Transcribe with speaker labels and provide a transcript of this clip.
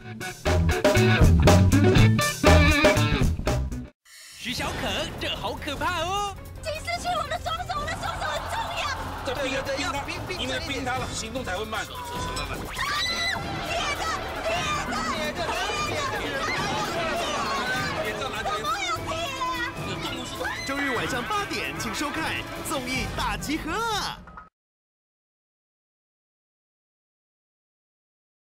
Speaker 1: 徐小可，这好可怕哦！
Speaker 2: 请失去我的双手，我的双手很重要。
Speaker 3: 这冰他，因为冰他了，行动才会慢。
Speaker 2: 铁的！
Speaker 4: 周日晚上8点，请收看《综艺大集合》。